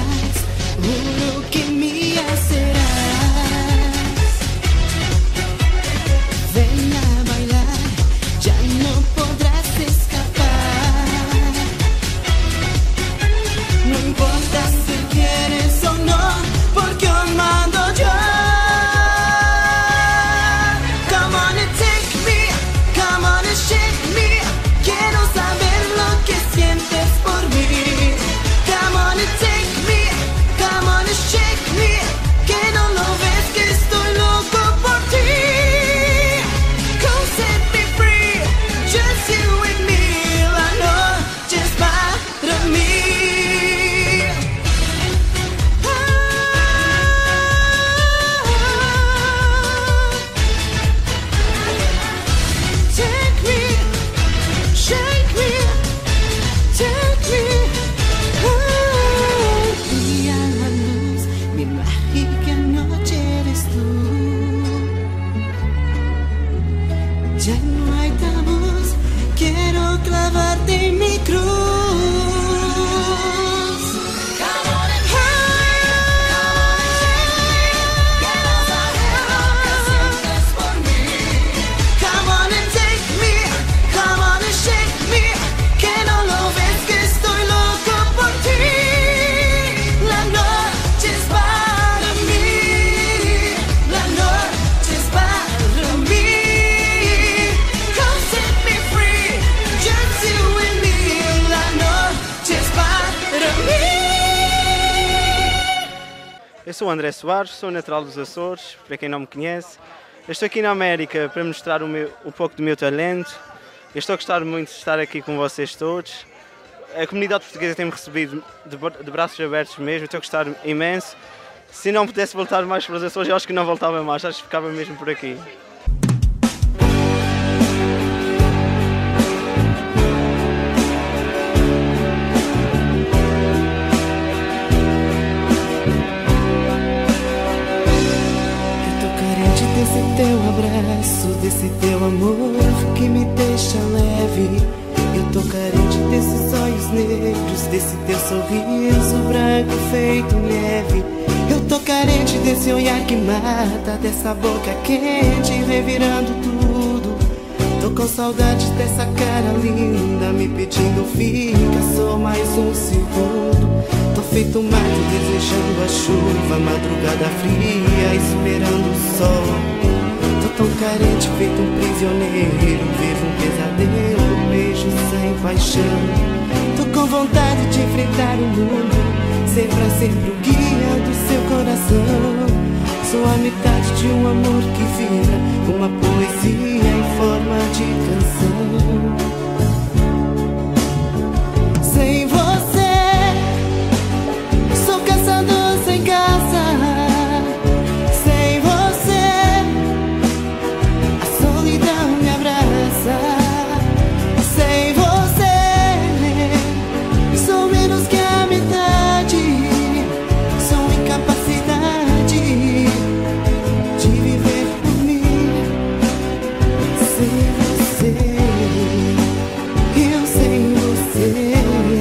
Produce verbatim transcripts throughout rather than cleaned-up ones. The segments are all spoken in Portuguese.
juro que me hacerás. Ven a bailar, ya no podrás escapar. No importa si quieres o no, porque hoy mando yo. Come on and take me, come on and shake me. Quiero saber lo que sientes por mí. Come on and take me, come on and shake me. Que no lo ves que estoy loco por ti. Come set me free, just you and me. La noche es para mí. Take me, shake me, take me. Brilla la luz, mi mágica noche eres tú. Ya no hay tabús, quiero clavarte en mi cruz. Come on and take me, come on and shake me. Que no lo ves que estoy loco por ti. La noche es para mí, la noche es para mí. Come set me free, just you and me. La noche es para mí. Eu sou o André Soares, sou natural dos Açores, para quem não me conhece. Eu estou aqui na América para mostrar o meu, um pouco do meu talento. Eu estou a gostar muito de estar aqui com vocês todos. A comunidade portuguesa tem-me recebido de, bra- de braços abertos mesmo, eu estou a gostar imenso. Se não pudesse voltar mais para os Açores, eu acho que não voltava mais, acho que ficava mesmo por aqui. Eu tô carente desse teu abraço, desse teu amor que me deixa leve. Eu tô carente desses olhos negros, desse teu sorriso branco feito neve. Eu tô carente desse olhar que mata, dessa boca quente revirando tudo. Tô com saudade dessa cara linda me pedindo fica só mais um segundo. Tô feito mato desejando a chuva, madrugada fria esperando o sol. Tô tão carente feito um prisioneiro, vivo um pesadelo, beijo sem paixão. Tô com vontade de enfrentar o mundo, ser pra sempre o guia do seu coração. Sou a metade de um amor que vira uma poesia em forma de canção. Sem você, sou caçador sem caça. Sem você, a solidão me abraça. Sem você, sou menos que a metade. Sou incapacidade de viver por mim. Sem você, eu sem você.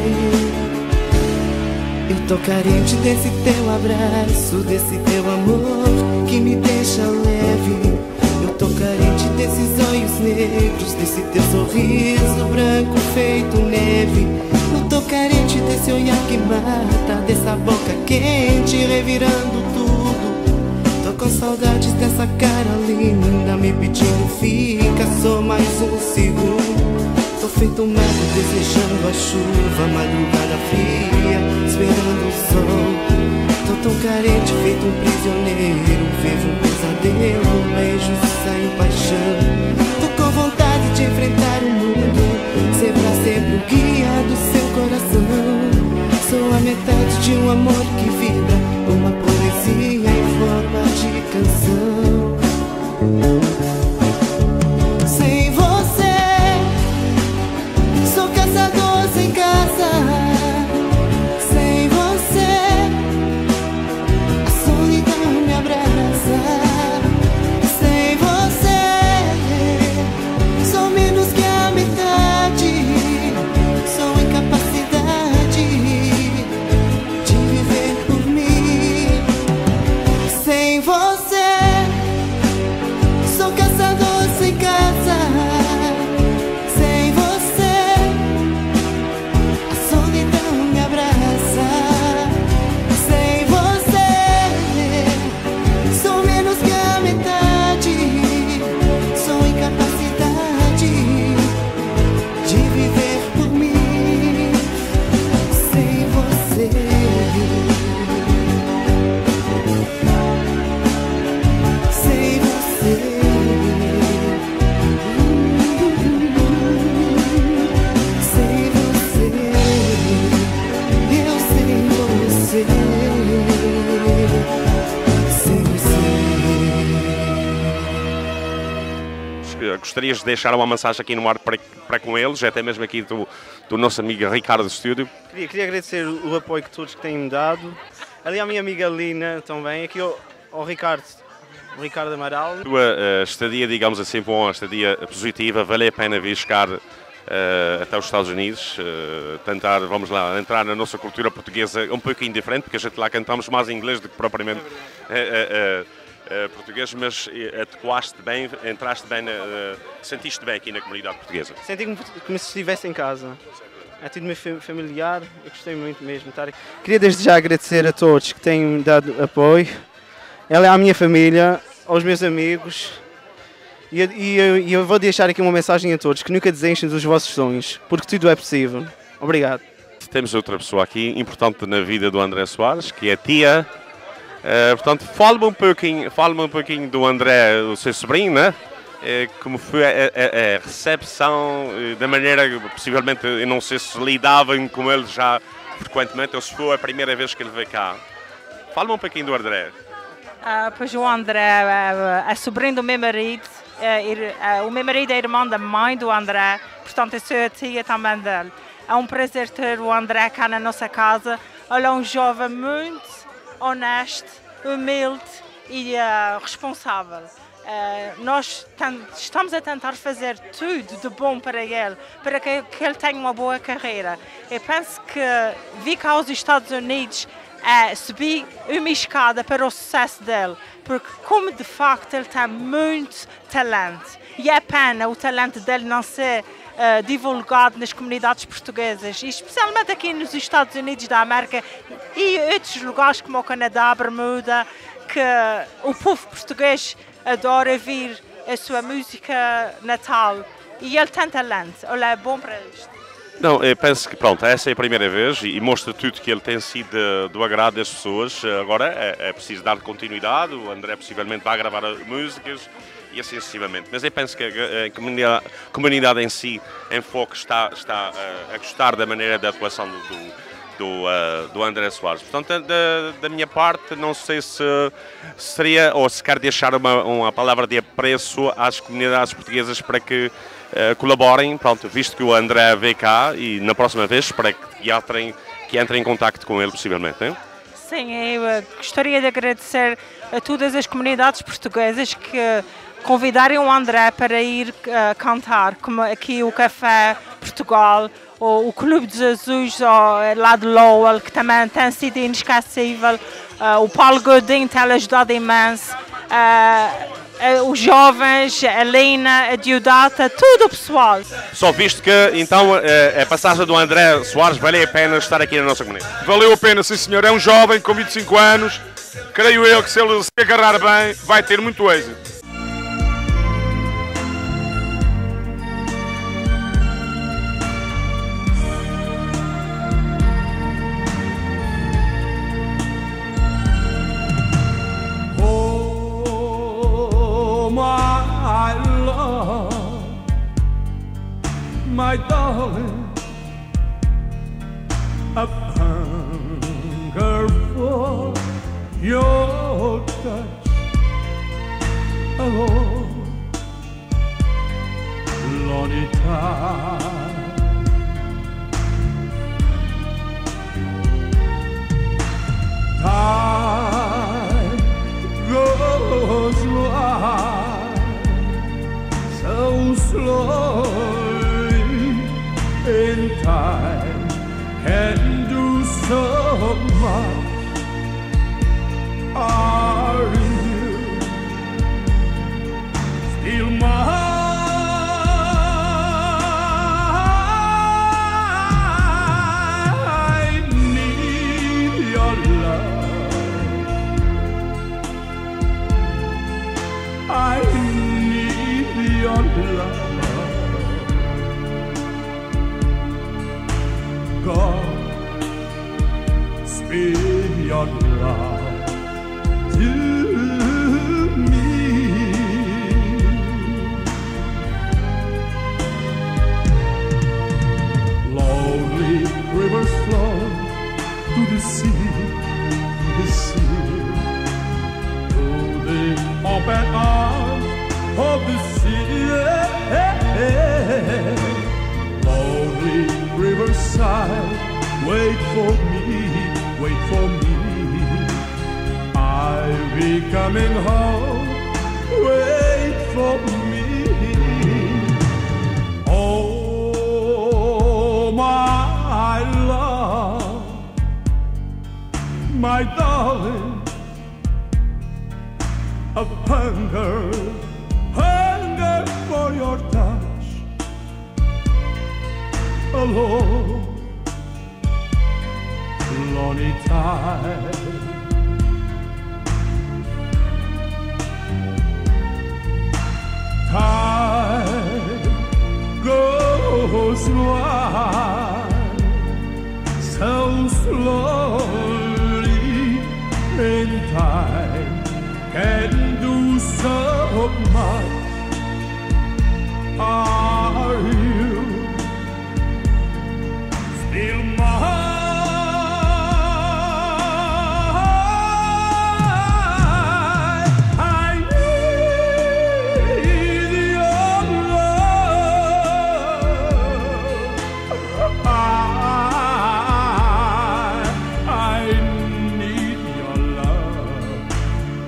Eu tô carente desse teu abraço, desse teu amor que me deixa leve. Eu tô carente desses olhos negros, desse teu sorriso branco feito neve. Eu tô carente desse olhar que mata, dessa boca quente revirando tudo. Tô com saudades dessa cara linda me pedindo fica só mais um segundo. Tô feito um mago desejando a chuva, madrugada fria esperando o sol. Tô tão carente feito um prisioneiro, vivo um pesadelo, beijo sem paixão. Tô com vontade de enfrentar o mundo, ser pra sempre o guia do seu coração. Sou a metade de um amor que vibra, uma poesia em forma de canção. Sem você, sou caçador sem caça. Sem você, a solidão me abraça. Sem você, sou menos que a metade. Sou incapacidade de viver gostarias de deixar uma mensagem aqui no ar para, para com eles, até mesmo aqui do, do nosso amigo Ricardo do estúdio? Queria, queria agradecer o apoio que todos que têm-me dado. Ali à minha amiga Lina também, aqui ao, ao Ricardo, o Ricardo Amaral. A tua uh, estadia, digamos assim, foi uma estadia positiva, vale a pena vir chegar uh, até os Estados Unidos, uh, tentar, vamos lá, entrar na nossa cultura portuguesa um pouquinho diferente, porque a gente lá cantamos mais em inglês do que propriamente uh, uh, uh, português, mas adequaste bem, entraste bem, uh, sentiste bem aqui na comunidade portuguesa. Senti-me como se estivesse em casa. É tudo meu familiar, eu gostei muito mesmo de estar aqui. Queria desde já agradecer a todos que têm dado apoio. Ela é a minha família, aos meus amigos. E, e, e eu vou deixar aqui uma mensagem a todos, que nunca desistem dos vossos sonhos, porque tudo é possível. Obrigado. Temos outra pessoa aqui importante na vida do André Soares, que é a tia. Uh, portanto, fala-me um pouquinho, fala-me um pouquinho do André, o seu sobrinho, né? Como foi a, a, a recepção, da maneira, possivelmente, eu não sei se lidavam com ele já frequentemente ou se foi a primeira vez que ele veio cá. Fala-me um pouquinho do André. Uh, pois o André é, é sobrinho do meu marido, é, é, o meu marido é irmão da mãe do André, portanto eu sou a tia também dele. É um prazer ter o André cá na nossa casa. Ele é um jovem muito honesto, humilde e uh, responsável. Uh, nós estamos a tentar fazer tudo de bom para ele, para que, que ele tenha uma boa carreira. Eu penso que vir cá aos Estados Unidos é subir uma escada para o sucesso dele, porque como de facto ele tem muito talento, e é pena o talento dele não ser uh, divulgado nas comunidades portuguesas, e especialmente aqui nos Estados Unidos da América e outros lugares como o Canadá, Bermuda, que o povo português adora ouvir a sua música natal e ele tem talento, ele é bom para isto. Não, eu penso que pronto, essa é a primeira vez e, e mostra tudo que ele tem sido do agrado das pessoas. Agora é, é preciso dar continuidade, o André possivelmente vai gravar músicas e assim sucessivamente. Mas eu penso que a, a, comunidade, a comunidade em si, em foco, está, está a, a gostar da maneira da atuação do, do Do, uh, do André Soares. Portanto, da, da minha parte, não sei se seria, ou se quer deixar uma, uma palavra de apreço às comunidades portuguesas para que uh, colaborem, pronto, visto que o André veio cá e na próxima vez espero que entrem, que entrem em contacto com ele, possivelmente. Hein? Sim, eu uh, gostaria de agradecer a todas as comunidades portuguesas que convidarem o André para ir uh, cantar, como aqui o Café Portugal, o, o Clube dos Azuis lá de Lowell, que também tem sido inesquecível, uh, o Paulo Godinho tem ajudado imenso, uh, uh, os jovens, a Lina, a Diodata, tudo o pessoal. Só visto que então a passagem do André Soares valeu a pena estar aqui na nossa comunidade. Valeu a pena, sim senhor, é um jovem com vinte e cinco anos, creio eu que se ele se agarrar bem vai ter muito êxito. My darling, I hunger for your touch alone, lonely time. Time goes by so slow. In time can do so much. Are you still mine? I need your love. I need your love. God, speak your love to me. Lonely rivers flow to the sea, to the sea, to the open arms of the sea. side. Wait for me, wait for me. I'll be coming home. Wait for me. Oh, my love, my darling, a hunger, hunger for your touch. Alone, lonely time. Time goes by so slowly, and time can do so much. Are you still mine?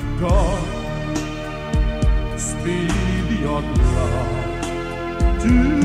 Do